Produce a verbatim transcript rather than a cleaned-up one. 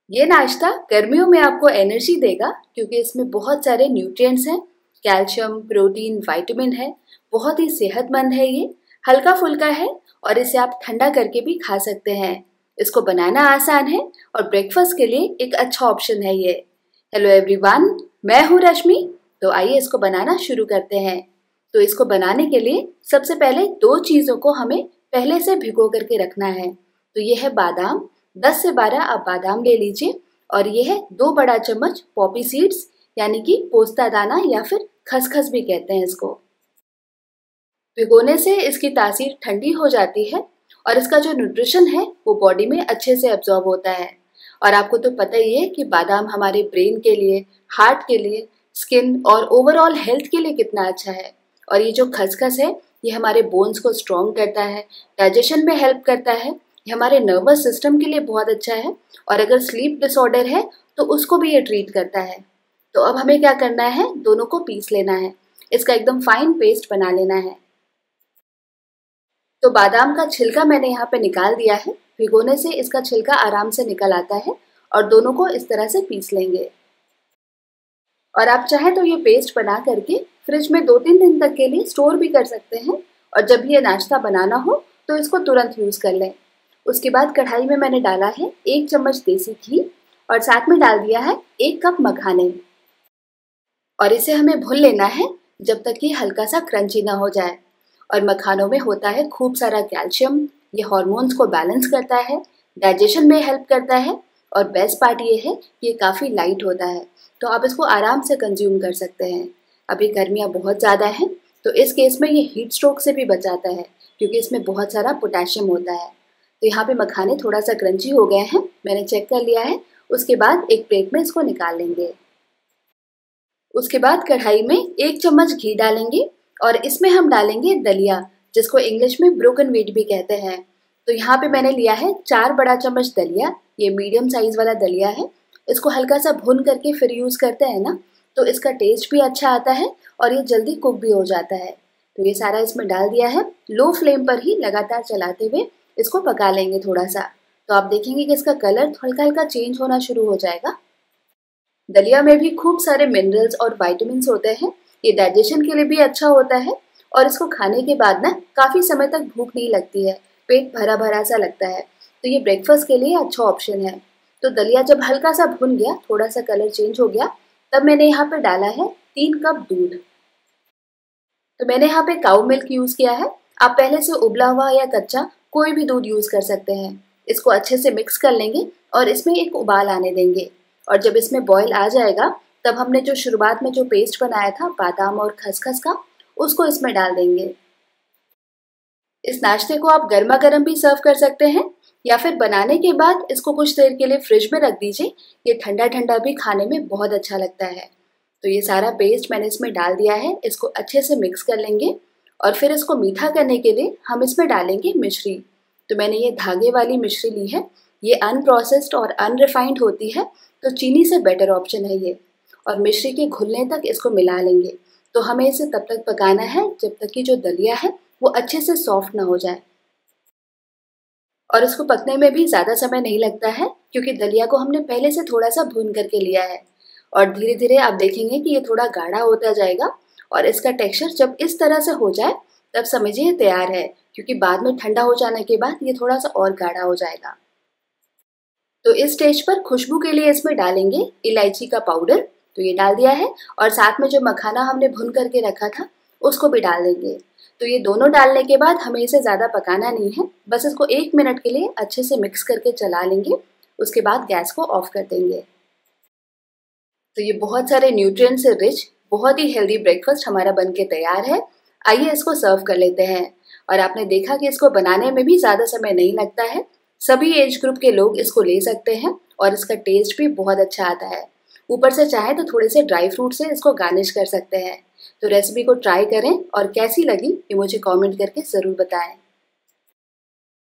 ये नाश्ता गर्मियों में आपको एनर्जी देगा क्योंकि इसमें बहुत सारे न्यूट्रिएंट्स हैं, कैल्शियम, प्रोटीन, विटामिन है। बहुत ही सेहतमंद है ये, हल्का फुल्का है और इसे आप ठंडा करके भी खा सकते हैं। इसको बनाना आसान है और ब्रेकफास्ट के लिए एक अच्छा ऑप्शन है ये। हेलो एवरीवन, मैं हूँ रश्मि। तो आइए इसको बनाना शुरू करते हैं। तो इसको बनाने के लिए सबसे पहले दो चीज़ों को हमें पहले से भिगो करके रखना है। तो ये है बादाम, दस से बारह आप बादाम ले लीजिए और ये है दो बड़ा चम्मच पॉपी सीड्स यानी कि पोस्ता दाना या फिर खसखस भी कहते हैं इसको। भिगोने से इसकी तासीर ठंडी हो जाती है और इसका जो न्यूट्रिशन है वो बॉडी में अच्छे से एब्जॉर्ब होता है। और आपको तो पता ही है कि बादाम हमारे ब्रेन के लिए, हार्ट के लिए, स्किन और ओवरऑल हेल्थ के लिए कितना अच्छा है। और ये जो खसखस है ये हमारे बोन्स को स्ट्रॉन्ग करता है, डाइजेशन में हेल्प करता है, ये हमारे नर्वस सिस्टम के लिए बहुत अच्छा है और अगर स्लीप डिसऑर्डर है तो उसको भी ये ट्रीट करता है। तो अब हमें क्या करना है, दोनों को पीस लेना है, इसका एकदम फाइन पेस्ट बना लेना है। तो बादाम का छिलका मैंने यहाँ पे निकाल दिया है, भिगोने से इसका छिलका आराम से निकल आता है और दोनों को इस तरह से पीस लेंगे। और आप चाहें तो ये पेस्ट बना करके फ्रिज में दो तीन दिन तक के लिए स्टोर भी कर सकते हैं और जब ये नाश्ता बनाना हो तो इसको तुरंत यूज़ कर लें। उसके बाद कढ़ाई में मैंने डाला है एक चम्मच देसी घी और साथ में डाल दिया है एक कप मखाने और इसे हमें भून लेना है जब तक कि हल्का सा क्रंची ना हो जाए। और मखानों में होता है खूब सारा कैल्शियम, ये हार्मोन्स को बैलेंस करता है, डाइजेशन में हेल्प करता है और बेस्ट पार्ट ये है कि ये काफ़ी लाइट होता है, तो आप इसको आराम से कंज्यूम कर सकते हैं। अभी गर्मियाँ बहुत ज़्यादा हैं तो इस केस में ये हीट स्ट्रोक से भी बचाता है क्योंकि इसमें बहुत सारा पोटेशियम होता है। तो यहाँ पे मखाने थोड़ा सा क्रंची हो गए हैं, मैंने चेक कर लिया है। उसके बाद एक प्लेट में इसको निकाल लेंगे। उसके बाद कढ़ाई में एक चम्मच घी डालेंगे और इसमें हम डालेंगे दलिया, जिसको इंग्लिश में ब्रोकन व्हीट भी कहते हैं। तो यहाँ पे मैंने लिया है चार बड़ा चम्मच दलिया, ये मीडियम साइज वाला दलिया है। इसको हल्का सा भून करके फिर यूज़ करते हैं ना, तो इसका टेस्ट भी अच्छा आता है और ये जल्दी कुक भी हो जाता है। तो ये सारा इसमें डाल दिया है, लो फ्लेम पर ही लगातार चलाते हुए इसको पका लेंगे थोड़ा सा। तो आप देखेंगे कि इसका कलर हल्का हल्का चेंज होना शुरू हो जाएगा। दलिया में भी खूब सारे मिनरल्स और विटामिन होते हैं, ये डाइजेशन के लिए भी अच्छा होता है और इसको खाने के बाद ना काफ़ी समय तक भूख नहीं लगती है, पेट भरा भरा सा लगता है। तो ये ब्रेकफास्ट के लिए अच्छा ऑप्शन है। तो दलिया जब हल्का सा भुन गया, थोड़ा सा कलर चेंज हो गया, तब मैंने यहाँ पे डाला है तीन कप दूध। तो मैंने यहाँ पे काऊ मिल्क यूज़ किया है, आप पहले से उबला हुआ या कच्चा कोई भी दूध यूज़ कर सकते हैं। इसको अच्छे से मिक्स कर लेंगे और इसमें एक उबाल आने देंगे और जब इसमें बॉयल आ जाएगा तब हमने जो शुरुआत में जो पेस्ट बनाया था बादाम और खसखस का, उसको इसमें डाल देंगे। इस नाश्ते को आप गर्मा गर्म भी सर्व कर सकते हैं या फिर बनाने के बाद इसको कुछ देर के लिए फ्रिज में रख दीजिए, ये ठंडा ठंडा भी खाने में बहुत अच्छा लगता है। तो ये सारा पेस्ट मैंने इसमें डाल दिया है, इसको अच्छे से मिक्स कर लेंगे और फिर इसको मीठा करने के लिए हम इसमें डालेंगे मिश्री। तो मैंने ये धागे वाली मिश्री ली है, ये अनप्रोसेस्ड और अनरिफाइंड होती है, तो चीनी से बेटर ऑप्शन है ये। और मिश्री के घुलने तक इसको मिला लेंगे। तो हमें इसे तब तक पकाना है जब तक कि जो दलिया है वो अच्छे से सॉफ्ट ना हो जाए। और इसको पकने में भी ज़्यादा समय नहीं लगता है क्योंकि दलिया को हमने पहले से थोड़ा सा भून करके लिया है। और धीरे धीरे आप देखेंगे कि ये थोड़ा गाढ़ा होता जाएगा और इसका टेक्सचर जब इस तरह से हो जाए तब समझिए तैयार है, क्योंकि बाद में ठंडा हो जाने के बाद ये थोड़ा सा और गाढ़ा हो जाएगा। तो इस स्टेज पर खुशबू के लिए इसमें डालेंगे इलायची का पाउडर, तो ये डाल दिया है और साथ में जो मखाना हमने भून करके रखा था उसको भी डाल देंगे। तो ये दोनों डालने के बाद हमें इसे ज़्यादा पकाना नहीं है, बस इसको एक मिनट के लिए अच्छे से मिक्स करके चला लेंगे। उसके बाद गैस को ऑफ कर देंगे। तो ये बहुत सारे न्यूट्रिएंट से रिच, बहुत ही हेल्दी ब्रेकफास्ट हमारा बन के तैयार है। आइए इसको सर्व कर लेते हैं। और आपने देखा कि इसको बनाने में भी ज़्यादा समय नहीं लगता है, सभी एज ग्रुप के लोग इसको ले सकते हैं और इसका टेस्ट भी बहुत अच्छा आता है। ऊपर से चाहे तो थोड़े से ड्राई फ्रूट से इसको गार्निश कर सकते हैं। तो रेसिपी को ट्राई करें और कैसी लगी ये मुझे कमेंट करके ज़रूर बताएं।